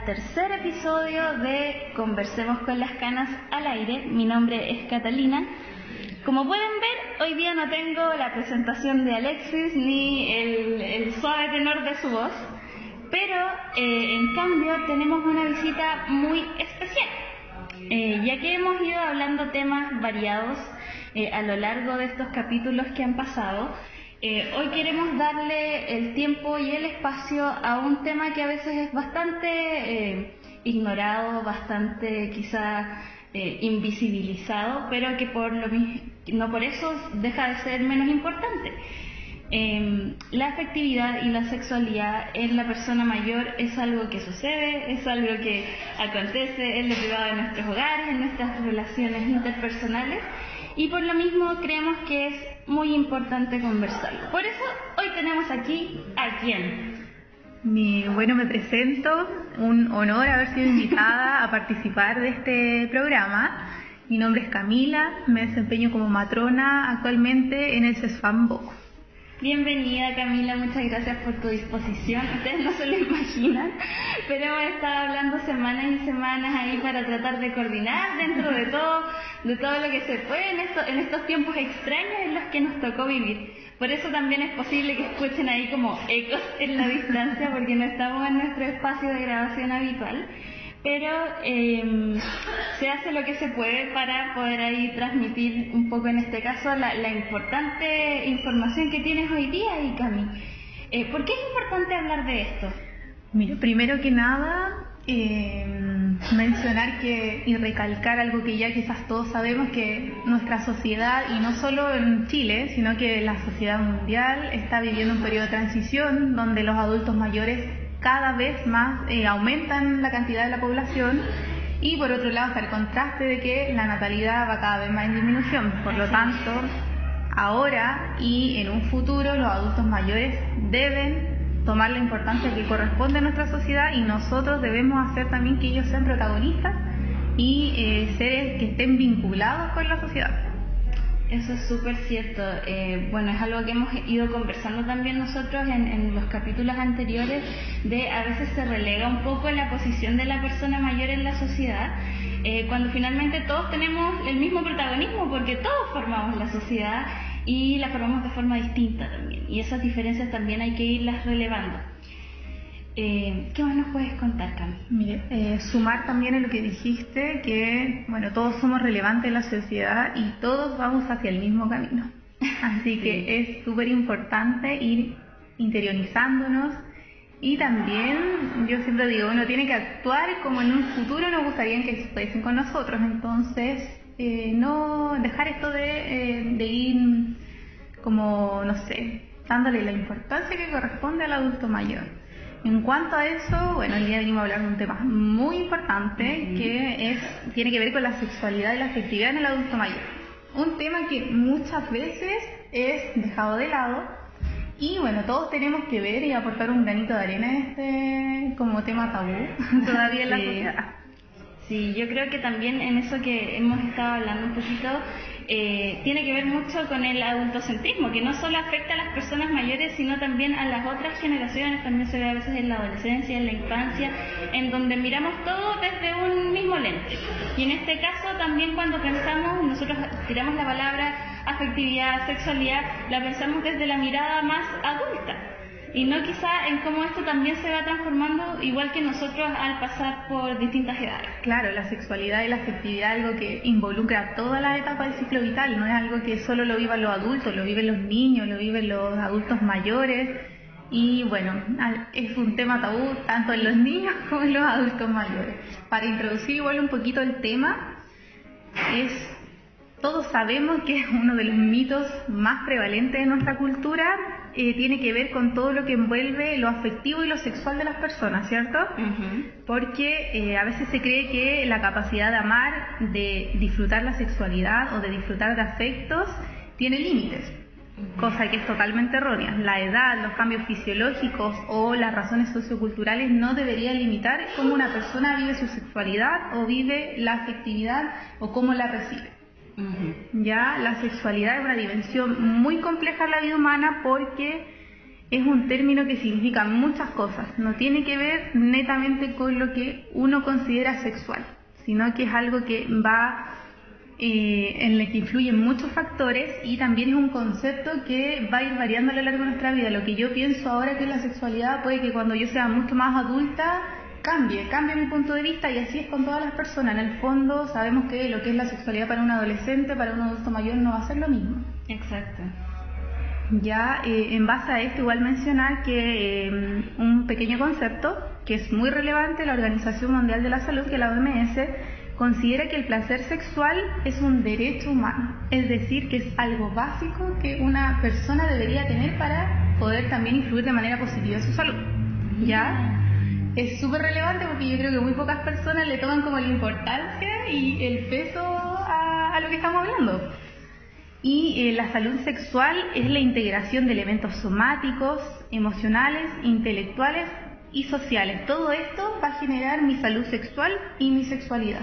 tercer episodio de Conversemos con las Canas al aire. Mi nombre es Catalina. Como pueden ver, hoy día no tengo la presentación de Alexis ni el suave tenor de su voz, pero en cambio tenemos una visita muy especial, ya que hemos ido hablando temas variados a lo largo de estos capítulos que han pasado. Hoy queremos darle el tiempo y el espacio a un tema que a veces es bastante ignorado, bastante quizá invisibilizado, pero que no por eso deja de ser menos importante. La afectividad y la sexualidad en la persona mayor es algo que sucede, es algo que acontece en lo privado de nuestros hogares, en nuestras relaciones interpersonales, y por lo mismo creemos que es muy importante conversarlo. Por eso hoy tenemos aquí ¿a quién? Bueno, me presento, un honor haber sido invitada a participar de este programa. Mi nombre es Camila, me desempeño como matrona actualmente en el CESFAM Boco. Bienvenida Camila, muchas gracias por tu disposición. Ustedes no se lo imaginan, pero hemos estado hablando semanas y semanas ahí para tratar de coordinar dentro de todo lo que se puede en estos tiempos extraños en los que nos tocó vivir. Por eso también es posible que escuchen ahí como ecos en la distancia, porque no estamos en nuestro espacio de grabación habitual. Pero se hace lo que se puede para poder ahí transmitir un poco, en este caso, la importante información que tienes hoy día, y Cami. ¿Por qué es importante hablar de esto? Mira, primero que nada, mencionar y recalcar algo que ya quizás todos sabemos, que nuestra sociedad, y no solo en Chile, sino que la sociedad mundial está viviendo un periodo de transición donde los adultos mayores cada vez más aumentan la cantidad de la población, y por otro lado está el contraste de que la natalidad va cada vez más en disminución. Por lo tanto, ahora y en un futuro los adultos mayores deben tomar la importancia que corresponde a nuestra sociedad, y nosotros debemos hacer también que ellos sean protagonistas y seres que estén vinculados con la sociedad. Eso es súper cierto. Bueno, es algo que hemos ido conversando también nosotros en los capítulos anteriores, de a veces se relega un poco la posición de la persona mayor en la sociedad, cuando finalmente todos tenemos el mismo protagonismo, porque todos formamos la sociedad y la formamos de forma distinta también, y esas diferencias también hay que irlas relevando. ¿Qué más nos puedes contar, Cam? Mire, sumar también en lo que dijiste, que bueno, todos somos relevantes en la sociedad y todos vamos hacia el mismo camino. Así que es súper importante ir interiorizándonos, y también yo siempre digo, uno tiene que actuar como en un futuro nos gustaría que estuviesen con nosotros. Entonces, no dejar esto de ir como, no sé, dándole la importancia que corresponde al adulto mayor. En cuanto a eso, bueno, hoy día venimos a hablar de un tema muy importante, que tiene que ver con la sexualidad y la afectividad en el adulto mayor. Un tema que muchas veces es dejado de lado, y bueno, todos tenemos que ver y aportar un granito de arena en este como tema tabú todavía en la sociedad. Sí, yo creo que también en eso que hemos estado hablando un poquito, tiene que ver mucho con el adultocentrismo, que no solo afecta a las personas mayores, sino también a las otras generaciones. También se ve a veces en la adolescencia, en la infancia, en donde miramos todo desde un mismo lente. Y en este caso también, cuando pensamos, nosotros tiramos la palabra afectividad, sexualidad, la pensamos desde la mirada más adulta, y no quizá en cómo esto también se va transformando igual que nosotros al pasar por distintas edades. Claro, la sexualidad y la afectividad es algo que involucra toda la etapa del ciclo vital, no es algo que solo lo vivan los adultos, lo viven los niños, lo viven los adultos mayores, y bueno, es un tema tabú tanto en los niños como en los adultos mayores. Para introducir igual un poquito el tema, todos sabemos que es uno de los mitos más prevalentes de nuestra cultura. Tiene que ver con todo lo que envuelve lo afectivo y lo sexual de las personas, ¿cierto? Porque a veces se cree que la capacidad de amar, de disfrutar la sexualidad o de disfrutar de afectos tiene límites, cosa que es totalmente errónea. La edad, los cambios fisiológicos o las razones socioculturales no deberían limitar cómo una persona vive su sexualidad o vive la afectividad o cómo la recibe. Ya la sexualidad es una dimensión muy compleja en la vida humana, porque es un término que significa muchas cosas, no tiene que ver netamente con lo que uno considera sexual, sino que es algo que va en el que influyen muchos factores y también es un concepto que va a ir variando a lo largo de nuestra vida. Lo que yo pienso ahora que es la sexualidad puede que cuando yo sea mucho más adulta cambie mi punto de vista, y así es con todas las personas. En el fondo sabemos que lo que es la sexualidad para un adolescente, para un adulto mayor no va a ser lo mismo. Exacto. Ya en base a esto igual mencionar que un pequeño concepto que es muy relevante, la Organización Mundial de la Salud, que es la OMS, considera que el placer sexual es un derecho humano, es decir, que es algo básico que una persona debería tener para poder también influir de manera positiva en su salud. ¿Ya? Es súper relevante porque yo creo que muy pocas personas le toman como la importancia y el peso a lo que estamos hablando. Y la salud sexual es la integración de elementos somáticos, emocionales, intelectuales y sociales. Todo esto va a generar mi salud sexual y mi sexualidad.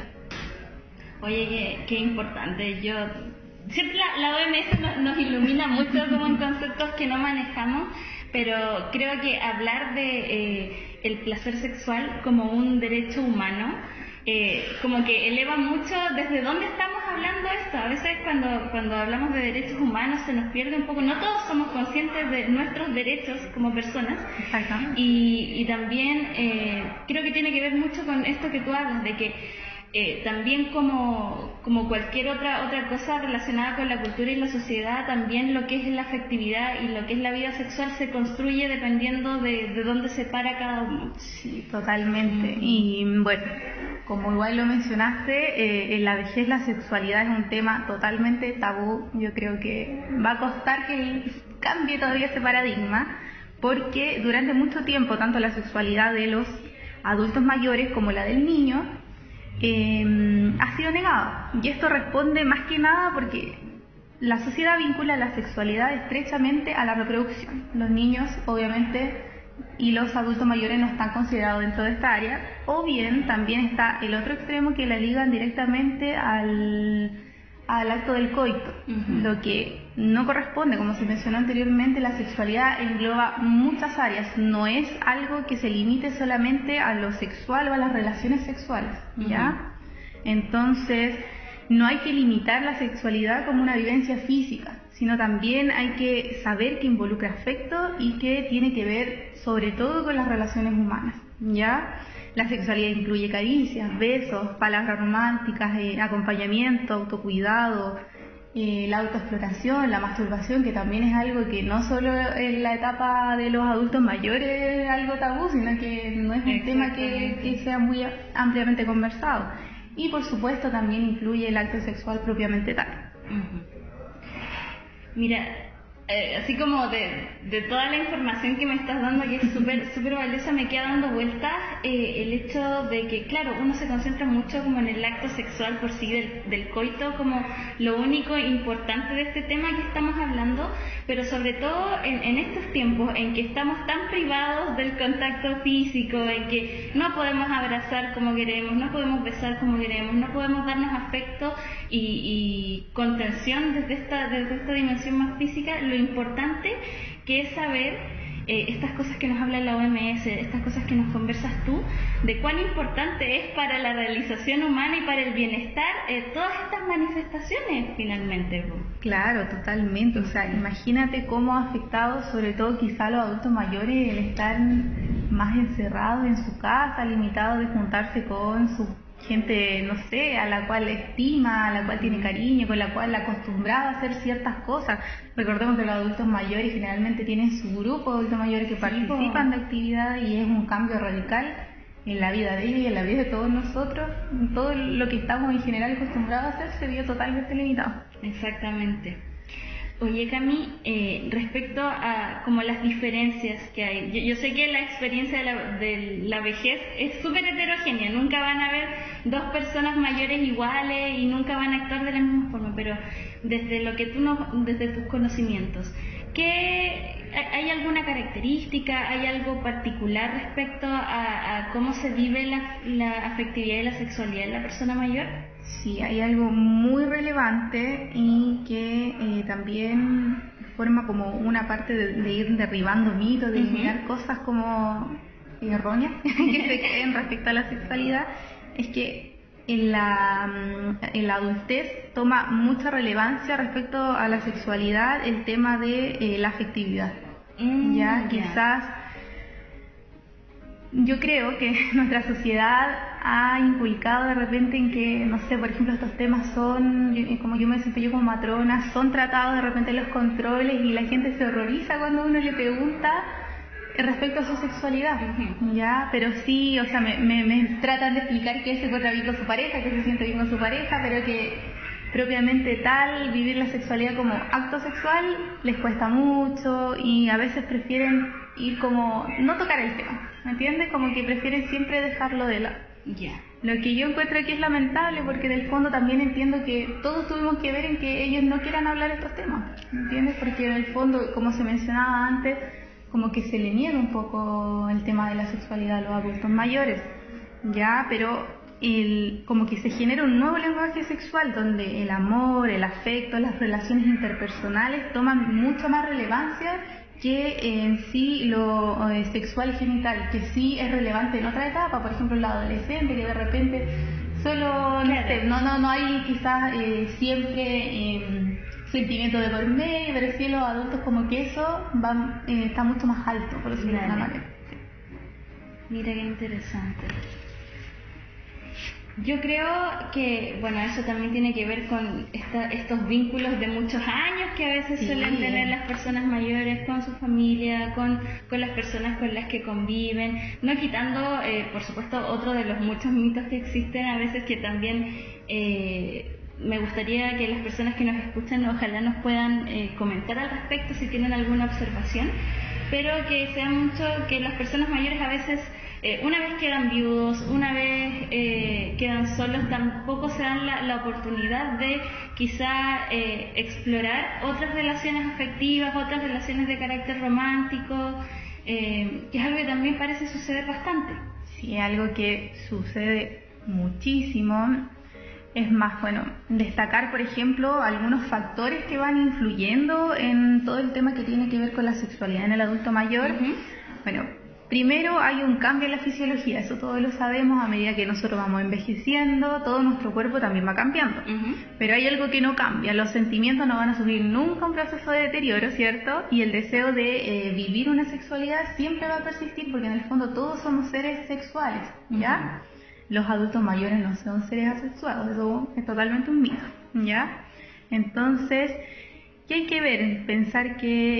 Oye, qué importante. Yo siempre la OMS nos ilumina mucho como en conceptos que no manejamos, pero creo que hablar de el placer sexual como un derecho humano como que eleva mucho desde dónde estamos hablando esto. A veces cuando hablamos de derechos humanos se nos pierde un poco. No todos somos conscientes de nuestros derechos como personas. Exactamente. Y también creo que tiene que ver mucho con esto que tú hablas, de que también como cualquier otra cosa relacionada con la cultura y la sociedad, también lo que es la afectividad y lo que es la vida sexual se construye dependiendo de dónde se para cada uno. Sí, totalmente. Y bueno, como igual lo mencionaste, en la vejez la sexualidad es un tema totalmente tabú. Yo creo que va a costar que cambie todavía ese paradigma, porque durante mucho tiempo tanto la sexualidad de los adultos mayores como la del niño ha sido negado, y esto responde más que nada porque la sociedad vincula la sexualidad estrechamente a la reproducción. Los niños obviamente y los adultos mayores no están considerados dentro de esta área, o bien también está el otro extremo que la ligan directamente al acto del coito, lo que no corresponde. Como se mencionó anteriormente, la sexualidad engloba muchas áreas, no es algo que se limite solamente a lo sexual o a las relaciones sexuales, ¿ya? Entonces, no hay que limitar la sexualidad como una vivencia física, sino también hay que saber que involucra afecto y que tiene que ver sobre todo con las relaciones humanas, ¿ya? La sexualidad incluye caricias, besos, palabras románticas, acompañamiento, autocuidado, la autoexploración, la masturbación, que también es algo que no solo en la etapa de los adultos mayores es algo tabú, sino que no es un tema que sea muy ampliamente conversado. Y por supuesto también incluye el acto sexual propiamente tal. Mira, así como de toda la información que me estás dando, que es súper valiosa, me queda dando vueltas el hecho de que, claro, uno se concentra mucho como en el acto sexual por sí del coito, como lo único importante de este tema que estamos hablando, pero sobre todo en estos tiempos en que estamos tan privados del contacto físico, en que no podemos abrazar como queremos, no podemos besar como queremos, no podemos darnos afecto y contención desde esta dimensión más física. Lo importante que es saber estas cosas que nos habla la OMS, estas cosas que nos conversas tú, de cuán importante es para la realización humana y para el bienestar todas estas manifestaciones finalmente. Claro, totalmente. O sea, imagínate cómo ha afectado sobre todo quizá a los adultos mayores el estar más encerrados en su casa, limitados de juntarse con su gente, no sé, a la cual estima, a la cual tiene cariño, con la cual la acostumbraba a hacer ciertas cosas. Recordemos que los adultos mayores generalmente tienen su grupo de adultos mayores que participan de actividades, y es un cambio radical en la vida de ellos y en la vida de todos nosotros. Todo lo que estamos en general acostumbrados a hacer se vio totalmente limitado. Exactamente. Oye, Cami, respecto a como las diferencias que hay, yo sé que la experiencia de la vejez es súper heterogénea, nunca van a haber dos personas mayores iguales y nunca van a actuar de la misma forma, pero desde lo que desde tus conocimientos, ¿hay alguna característica, hay algo particular respecto a cómo se vive la afectividad y la sexualidad en la persona mayor? Sí, hay algo muy relevante y que también forma como una parte de ir derribando mitos, de eliminar cosas como erróneas que se creen respecto a la sexualidad, es que en la adultez toma mucha relevancia respecto a la sexualidad el tema de la afectividad. Quizás yo creo que nuestra sociedad ha inculcado de repente en que, no sé, por ejemplo, estos temas son, como yo me desempeño como matrona, son tratados de repente en los controles y la gente se horroriza cuando uno le pregunta respecto a su sexualidad, ¿ya? Pero sí, o sea, me tratan de explicar que se encuentra bien con su pareja, que se siente bien con su pareja, pero que propiamente tal, vivir la sexualidad como acto sexual les cuesta mucho y a veces prefieren ir como, no tocar el tema, ¿me entiendes? Como que prefieren siempre dejarlo de lado. Lo que yo encuentro que es lamentable, porque en el fondo también entiendo que todos tuvimos que ver en que ellos no quieran hablar de estos temas, ¿me entiendes? Porque en el fondo, como se mencionaba antes, como que se le niega un poco el tema de la sexualidad a los adultos mayores, ¿ya? Pero como que se genera un nuevo lenguaje sexual donde el amor, el afecto, las relaciones interpersonales toman mucha más relevancia que en sí lo sexual y genital, que sí es relevante en otra etapa, por ejemplo en la adolescente, que de repente solo, no hay quizás siempre sentimiento de por medio, pero sí los adultos como que eso está mucho más alto, por decirlo de alguna manera. Mira qué interesante. Yo creo que, bueno, eso también tiene que ver con estos vínculos de muchos años que a veces suelen tener las personas mayores con su familia, con las personas con las que conviven, no quitando, por supuesto, otro de los muchos mitos que existen a veces que también me gustaría que las personas que nos escuchan ojalá nos puedan comentar al respecto si tienen alguna observación, pero que sea mucho que las personas mayores a veces una vez quedan viudos, una vez quedan solos, tampoco se dan la oportunidad de quizá explorar otras relaciones afectivas, otras relaciones de carácter romántico, que es algo que también parece suceder bastante. Sí, algo que sucede muchísimo. Es más, bueno, destacar, por ejemplo, algunos factores que van influyendo en todo el tema que tiene que ver con la sexualidad en el adulto mayor. Bueno, primero hay un cambio en la fisiología, eso todos lo sabemos, a medida que nosotros vamos envejeciendo, todo nuestro cuerpo también va cambiando. Pero hay algo que no cambia, los sentimientos no van a sufrir nunca un proceso de deterioro, ¿cierto? Y el deseo de vivir una sexualidad siempre va a persistir, porque en el fondo todos somos seres sexuales, ¿ya? Los adultos mayores no son seres asexuados, eso es totalmente un mito, ¿ya? Entonces, ¿qué hay que ver? Pensar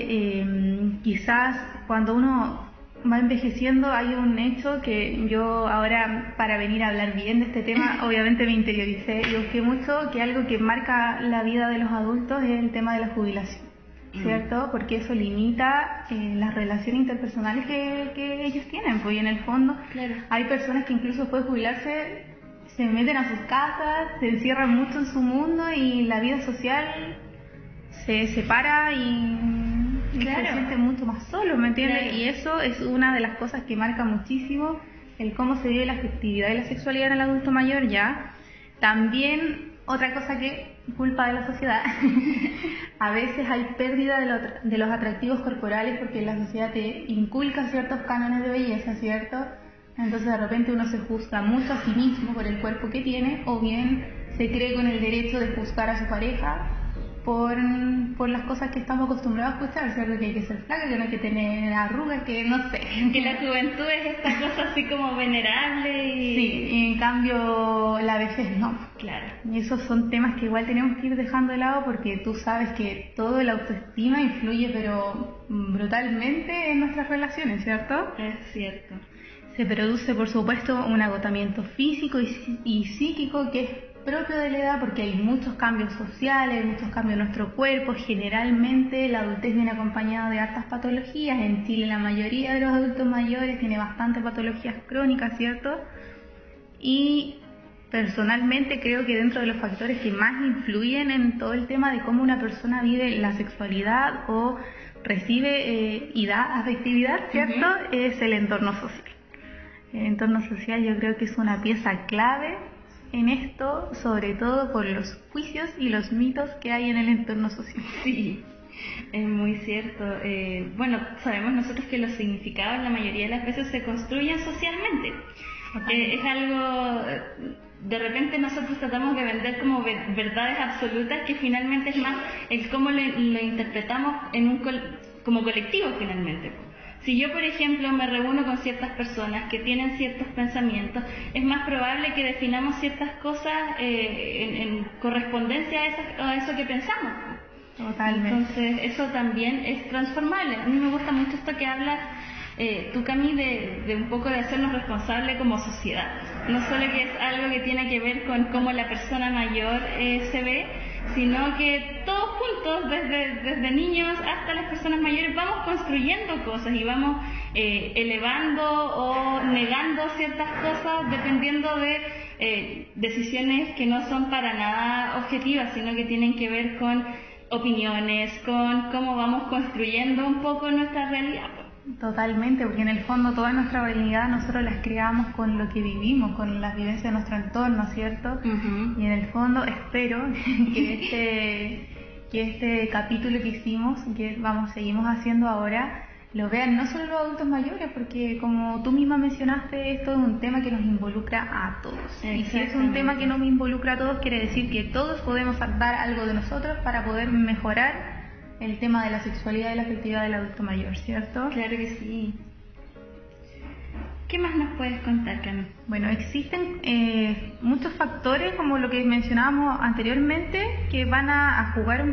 que quizás cuando uno va envejeciendo hay un hecho que yo ahora, para venir a hablar bien de este tema, obviamente me interioricé y busqué mucho, que algo que marca la vida de los adultos es el tema de la jubilación, ¿cierto? Porque eso limita las relaciones interpersonales que ellos tienen, pues, y en el fondo hay personas que incluso después de jubilarse se meten a sus casas, se encierran mucho en su mundo y la vida social se separa y se siente mucho más solo, ¿me entiendes? Y eso es una de las cosas que marca muchísimo el cómo se vive la afectividad y la sexualidad en el adulto mayor, ¿ya? También otra cosa que culpa de la sociedad, a veces hay pérdida de los atractivos corporales porque la sociedad te inculca ciertos cánones de belleza, ¿cierto? Entonces de repente uno se juzga mucho a sí mismo por el cuerpo que tiene, o bien se cree con el derecho de juzgar a su pareja por las cosas que estamos acostumbrados a escuchar, ¿cierto? Que hay que ser flaca, que no hay que tener arrugas, que no sé. Que la juventud es esta cosa así como venerable y... Sí, y en cambio la vejez no. Claro. Y esos son temas que igual tenemos que ir dejando de lado porque tú sabes que todo el autoestima influye pero brutalmente en nuestras relaciones, ¿cierto? Es cierto. Se produce, por supuesto, un agotamiento físico y psíquico que es propio de la edad porque hay muchos cambios sociales, muchos cambios en nuestro cuerpo. Generalmente la adultez viene acompañada de hartas patologías. En Chile la mayoría de los adultos mayores tiene bastantes patologías crónicas, ¿cierto? Y personalmente creo que dentro de los factores que más influyen en todo el tema de cómo una persona vive la sexualidad o recibe y da afectividad, ¿cierto? Es el entorno social. El entorno social yo creo que es una pieza clave en esto, sobre todo por los juicios y los mitos que hay en el entorno social. Sí, Es muy cierto. Bueno, sabemos nosotros que los significados la mayoría de las veces se construyen socialmente. Es algo, de repente nosotros tratamos de vender como verdades absolutas, que finalmente es más el cómo lo interpretamos como colectivo finalmente. Si yo, por ejemplo, me reúno con ciertas personas que tienen ciertos pensamientos, es más probable que definamos ciertas cosas en correspondencia a eso que pensamos. Totalmente. Entonces, eso también es transformable. A mí me gusta mucho esto que hablas tú, Cami, de un poco de hacernos responsables como sociedad. No solo que es algo que tiene que ver con cómo la persona mayor se ve, sino que todos juntos, desde niños hasta las personas mayores, vamos construyendo cosas y vamos elevando o negando ciertas cosas dependiendo de decisiones que no son para nada objetivas, sino que tienen que ver con opiniones, con cómo vamos construyendo un poco nuestra realidad. Totalmente, porque en el fondo toda nuestra realidad nosotros las creamos con lo que vivimos, con las vivencias de nuestro entorno, ¿cierto? Uh-huh. Y en el fondo espero que este capítulo que hicimos, que seguimos haciendo ahora, lo vean no solo los adultos mayores, porque como tú misma mencionaste, esto es un tema que nos involucra a todos. Y si es un tema que nos involucra a todos, quiere decir que todos podemos dar algo de nosotros para poder mejorar el tema de la sexualidad y la afectividad del adulto mayor, ¿cierto? Claro que sí. ¿Qué más nos puedes contar, Cami? Bueno, existen muchos factores, como lo que mencionábamos anteriormente, que van a jugar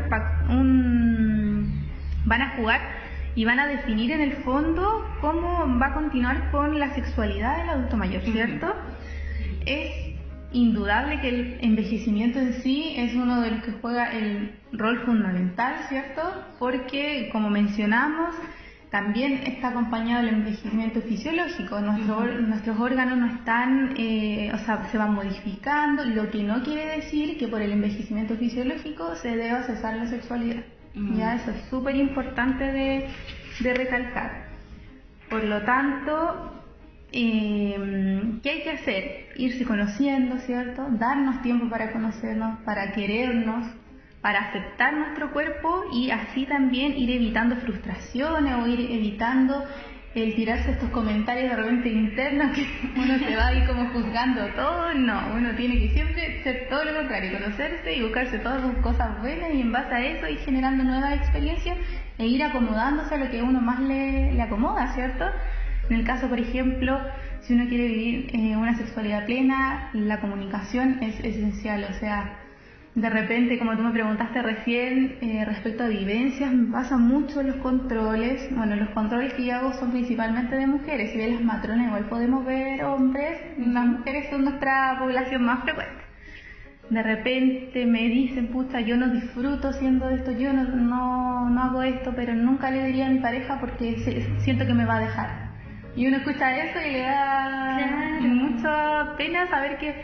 y van a definir en el fondo cómo va a continuar con la sexualidad del adulto mayor, ¿cierto? Uh-huh. Es indudable que el envejecimiento en sí es uno de los que juega el rol fundamental, ¿cierto? Porque, como mencionamos, también está acompañado del envejecimiento fisiológico. Nuestros órganos no están, se van modificando, lo que no quiere decir que por el envejecimiento fisiológico se deba cesar la sexualidad. Ya, eso es súper importante de recalcar. Por lo tanto, ¿qué hay que hacer? Irse conociendo, ¿cierto? Darnos tiempo para conocernos, para querernos, para aceptar nuestro cuerpo y así también ir evitando frustraciones o ir evitando el tirarse estos comentarios de repente internos que uno se va ahí como juzgando todo. No, uno tiene que siempre ser todo lo contrario, conocerse y buscarse todas sus cosas buenas y en base a eso ir generando nuevas experiencias e ir acomodándose a lo que a uno más le acomoda, ¿cierto? En el caso, por ejemplo, si uno quiere vivir una sexualidad plena, la comunicación es esencial. O sea, de repente, como tú me preguntaste recién, respecto a vivencias, me pasa mucho los controles. Bueno, los controles que yo hago son principalmente de mujeres. Si bien las matronas igual podemos ver hombres, las mujeres son nuestra población más frecuente. De repente me dicen, pucha, yo no disfruto haciendo esto, yo no hago esto, pero nunca le diría a mi pareja porque siento que me va a dejar. Y uno escucha eso y le da mucha pena saber que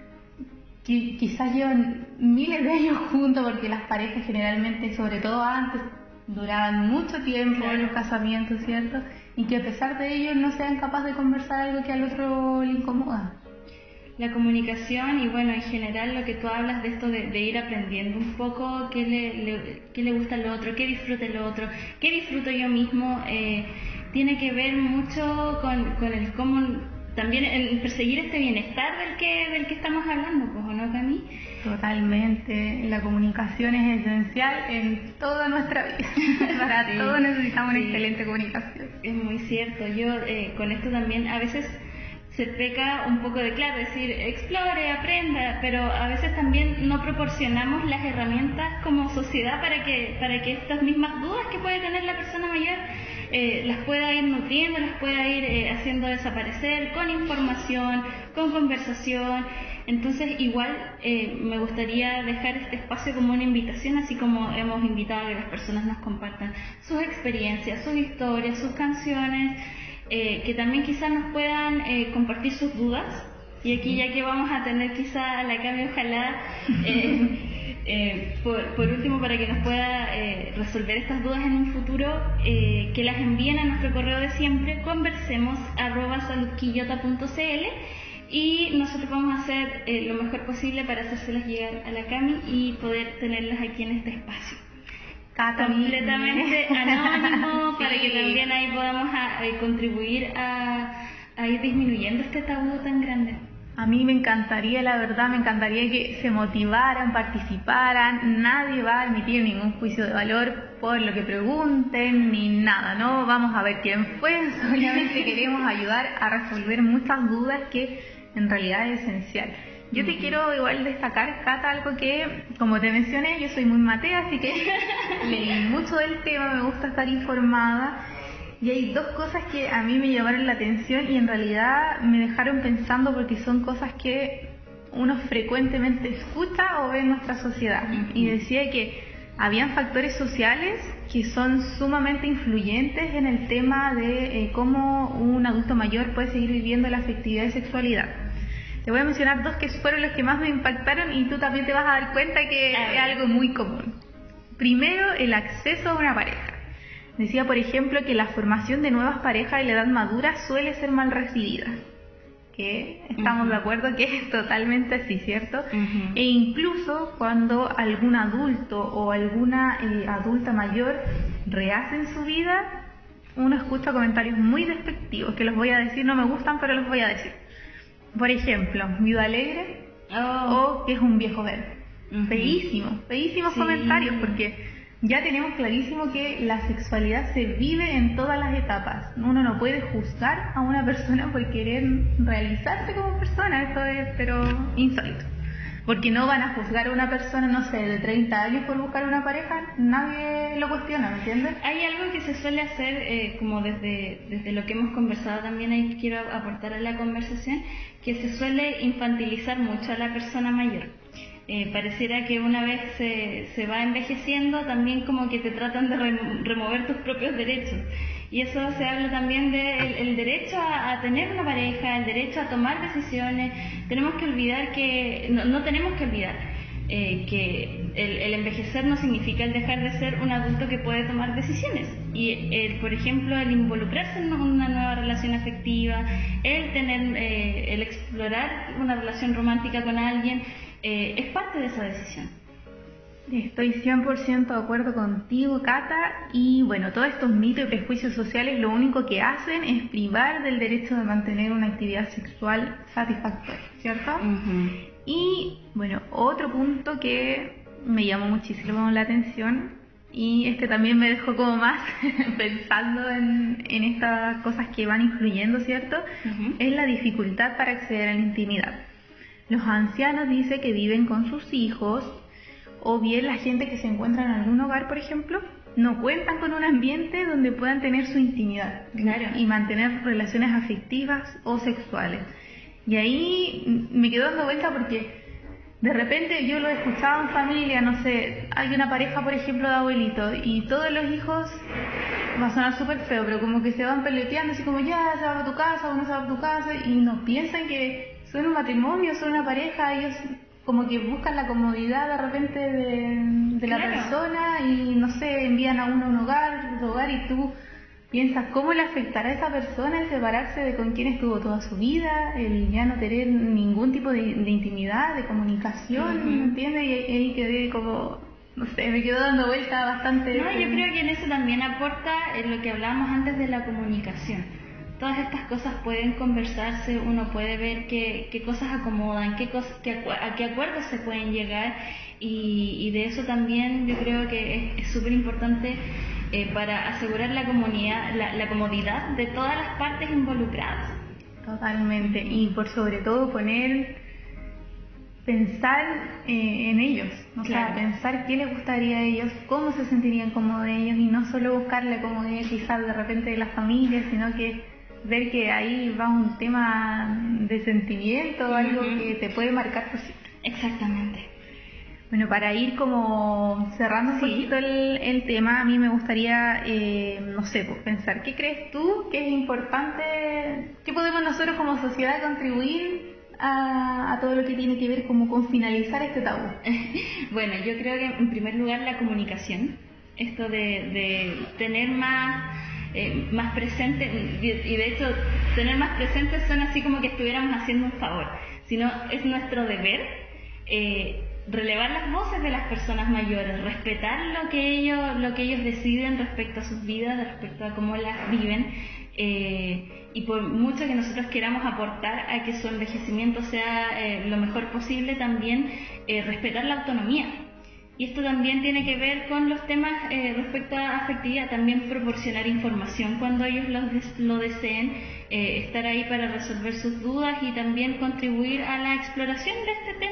quizás llevan miles de años juntos, porque las parejas generalmente, sobre todo antes, duraban mucho tiempo en los casamientos, ¿cierto? Y que a pesar de ello no sean capaces de conversar algo que al otro le incomoda. La comunicación y bueno, en general lo que tú hablas de esto de ir aprendiendo un poco qué le gusta al otro, qué disfruta el otro, qué disfruto yo mismo, tiene que ver mucho con el cómo también el perseguir este bienestar del que estamos hablando, pues, ¿o no, Cami? Totalmente, la comunicación es esencial en toda nuestra vida. Para todos necesitamos una excelente comunicación. Es muy cierto. Yo con esto también a veces se peca un poco de, claro, decir, explore, aprenda, pero a veces también no proporcionamos las herramientas como sociedad para que estas mismas dudas que puede tener la persona mayor las pueda ir nutriendo, las pueda ir haciendo desaparecer con información, con conversación. Entonces igual me gustaría dejar este espacio como una invitación, así como hemos invitado a que las personas nos compartan sus experiencias, sus historias, sus canciones, que también quizás nos puedan compartir sus dudas. Y aquí, ya que vamos a tener quizá a la Cami, ojalá por último, para que nos pueda resolver estas dudas en un futuro, que las envíen a nuestro correo de siempre, conversemos@saludquillota.cl, y nosotros vamos a hacer lo mejor posible para hacérselas llegar a la Cami y poder tenerlas aquí en este espacio. Cata, completamente anónimo, para que también ahí podamos contribuir a ir disminuyendo este tabú tan grande. A mí me encantaría, la verdad, me encantaría que se motivaran, participaran. Nadie va a emitir ningún juicio de valor por lo que pregunten ni nada, ¿no? Vamos a ver quién fue, solamente queremos ayudar a resolver muchas dudas que en realidad es esencial. Yo te quiero igual destacar, Cata, algo que, como te mencioné, yo soy muy matea, así que leí mucho del tema, me gusta estar informada. Y hay dos cosas que a mí me llamaron la atención y en realidad me dejaron pensando porque son cosas que uno frecuentemente escucha o ve en nuestra sociedad. Y decía que habían factores sociales que son sumamente influyentes en el tema de cómo un adulto mayor puede seguir viviendo la afectividad y sexualidad. Te voy a mencionar dos que fueron los que más me impactaron y tú también te vas a dar cuenta que es algo muy común. Primero, el acceso a una pareja. Decía, por ejemplo, que la formación de nuevas parejas en la edad madura suele ser mal recibida. Que estamos de acuerdo que es totalmente así, ¿cierto? E incluso cuando algún adulto o alguna adulta mayor rehacen su vida, uno escucha comentarios muy despectivos, que los voy a decir, no me gustan, pero los voy a decir. Por ejemplo, viuda alegre o que es un viejo verde. Feísimos comentarios, porque ya tenemos clarísimo que la sexualidad se vive en todas las etapas. Uno no puede juzgar a una persona por querer realizarse como persona, eso es pero insólito. Porque no van a juzgar a una persona, no sé, de 30 años por buscar una pareja, nadie lo cuestiona, ¿me entiendes? Hay algo que se suele hacer, como desde lo que hemos conversado también, ahí quiero aportar a la conversación, que se suele infantilizar mucho a la persona mayor. Pareciera que una vez se va envejeciendo, también como que te tratan de remover tus propios derechos. Y eso se habla también del derecho a tener una pareja, el derecho a tomar decisiones. Tenemos que olvidar que, no tenemos que olvidar que el envejecer no significa el dejar de ser un adulto que puede tomar decisiones. Y por ejemplo, el involucrarse en una nueva relación afectiva, el explorar una relación romántica con alguien, es parte de esa decisión. Estoy 100% de acuerdo contigo, Cata, y bueno, todos estos mitos y prejuicios sociales lo único que hacen es privar del derecho de mantener una actividad sexual satisfactoria, ¿cierto? Y bueno, otro punto que me llamó muchísimo la atención, y este también me dejó como más pensando en estas cosas que van influyendo, ¿cierto? Es la dificultad para acceder a la intimidad. Los ancianos dicen que viven con sus hijos, o bien la gente que se encuentra en algún hogar, por ejemplo, no cuentan con un ambiente donde puedan tener su intimidad y mantener relaciones afectivas o sexuales. Y ahí me quedo dando vuelta porque de repente yo lo he escuchado en familia, no sé, hay una pareja, por ejemplo, de abuelitos y todos los hijos, va a sonar súper feo, pero como que se van peleteando, así como ya se va a tu casa, uno se va a tu casa, y no piensan que son un matrimonio, son una pareja, ellos como que buscan la comodidad de repente de la persona y no sé, envían a uno a un hogar y tú piensas cómo le afectará a esa persona el separarse de con quien estuvo toda su vida, el ya no tener ningún tipo de intimidad, de comunicación, ¿me entiendes? Y ahí quedé como, no sé, me quedo dando vuelta bastante. No, yo creo que en eso también aporta lo que hablábamos antes de la comunicación. Todas estas cosas pueden conversarse, uno puede ver qué cosas acomodan, a qué acuerdos se pueden llegar y de eso también yo creo que es súper importante para asegurar la comodidad de todas las partes involucradas. Totalmente, y por sobre todo pensar en ellos, o sea, pensar qué les gustaría a ellos, cómo se sentirían cómodos ellos y no solo buscar la comodidad quizás de repente de las familias, sino que ver que ahí va un tema de sentimiento, algo que te puede marcar por siempre. Exactamente. Bueno, para ir como cerrando un poquito el tema, a mí me gustaría, no sé, pues pensar, ¿qué crees tú que es importante, qué podemos nosotros como sociedad contribuir a todo lo que tiene que ver como con finalizar este tabú? Bueno, yo creo que en primer lugar la comunicación, esto de tener más presente, y de hecho tener más presente suena así como que estuviéramos haciendo un favor, sino es nuestro deber relevar las voces de las personas mayores, respetar lo que ellos deciden respecto a sus vidas, respecto a cómo las viven, y por mucho que nosotros queramos aportar a que su envejecimiento sea lo mejor posible, también respetar la autonomía. Y esto también tiene que ver con los temas respecto a afectividad, también proporcionar información cuando ellos lo deseen, estar ahí para resolver sus dudas y también contribuir a la exploración de este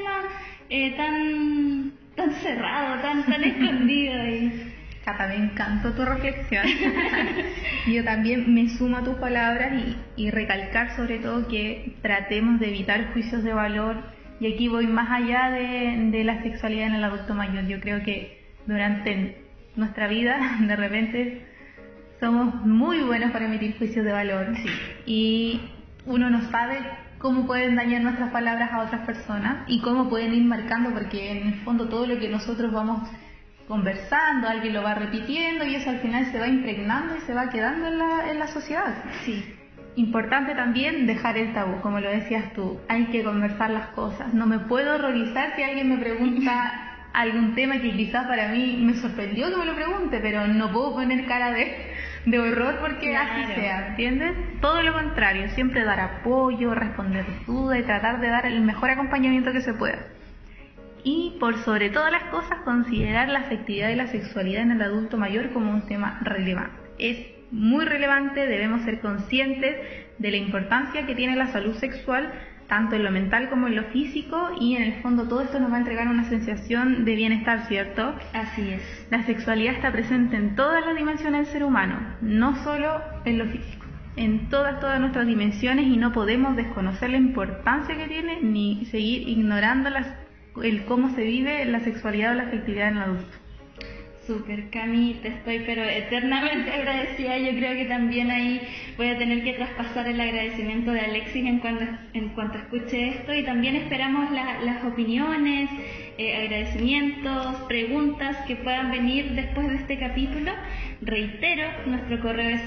tema tan cerrado, tan escondido. Cata, me encantó tu reflexión. Yo también me sumo a tus palabras y recalcar sobre todo que tratemos de evitar juicios de valor. Y aquí voy más allá de la sexualidad en el adulto mayor. Yo creo que durante nuestra vida, de repente, somos muy buenos para emitir juicios de valor. Sí. Y uno no sabe cómo pueden dañar nuestras palabras a otras personas y cómo pueden ir marcando, porque en el fondo todo lo que nosotros vamos conversando, alguien lo va repitiendo y eso al final se va impregnando y se va quedando en la sociedad. Sí. Importante también dejar el tabú, como lo decías tú, hay que conversar las cosas. No me puedo horrorizar si alguien me pregunta algún tema que quizás para mí me sorprendió que me lo pregunte, pero no puedo poner cara de horror porque claro, así sea, ¿entiendes? Todo lo contrario, siempre dar apoyo, responder dudas y tratar de dar el mejor acompañamiento que se pueda. Y por sobre todas las cosas, considerar la afectividad y la sexualidad en el adulto mayor como un tema relevante. Es muy relevante, debemos ser conscientes de la importancia que tiene la salud sexual, tanto en lo mental como en lo físico, y en el fondo todo esto nos va a entregar una sensación de bienestar, ¿cierto? Así es. La sexualidad está presente en todas las dimensiones del ser humano, no solo en lo físico, en todas nuestras dimensiones, y no podemos desconocer la importancia que tiene ni seguir ignorando el cómo se vive la sexualidad o la afectividad en el adulto. Súper, Cami, te estoy pero eternamente agradecida. Yo creo que también ahí voy a tener que traspasar el agradecimiento de Alexis en cuanto escuche esto, y también esperamos las opiniones, agradecimientos, preguntas que puedan venir después de este capítulo. Reitero, nuestro correo es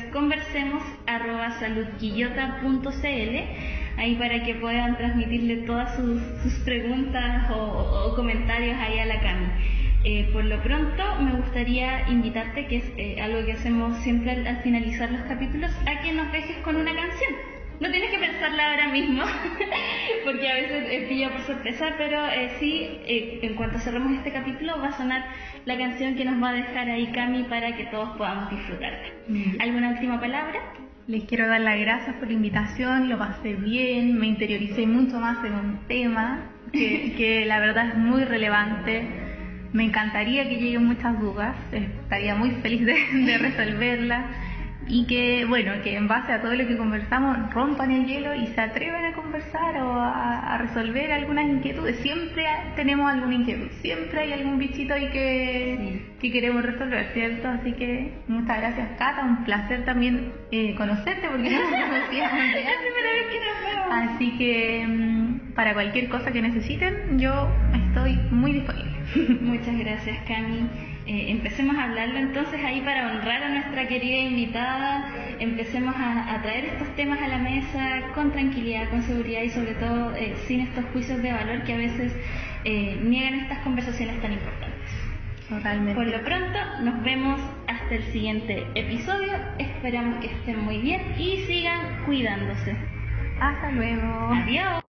conversemos@saludquillota.cl, ahí para que puedan transmitirle todas sus preguntas o comentarios ahí a la Cami. Por lo pronto me gustaría invitarte, que es algo que hacemos siempre al finalizar los capítulos, a que nos dejes con una canción. No tienes que pensarla ahora mismo, porque a veces pilla por sorpresa, pero sí, en cuanto cerremos este capítulo va a sonar la canción que nos va a dejar ahí Cami para que todos podamos disfrutarla. ¿Alguna última palabra? Les quiero dar las gracias por la invitación, lo pasé bien, me interioricé mucho más en un tema que la verdad es muy relevante. Me encantaría que lleguen muchas dudas, estaría muy feliz de resolverlas, y que en base a todo lo que conversamos rompan el hielo y se atrevan a conversar o a resolver algunas inquietudes. Siempre tenemos alguna inquietud, siempre hay algún bichito ahí que queremos resolver, ¿cierto? Así que muchas gracias, Cata, un placer también conocerte, porque no nos conocíamos antes. Es la primera vez que nos vemos. Así que para cualquier cosa que necesiten, yo estoy muy disponible. Muchas gracias, Cami. Empecemos a hablarlo entonces ahí para honrar a nuestra querida invitada. Empecemos a traer estos temas a la mesa con tranquilidad, con seguridad y sobre todo sin estos juicios de valor que a veces niegan estas conversaciones tan importantes. Totalmente. Por lo pronto, nos vemos hasta el siguiente episodio. Esperamos que estén muy bien y sigan cuidándose. Hasta luego. Adiós.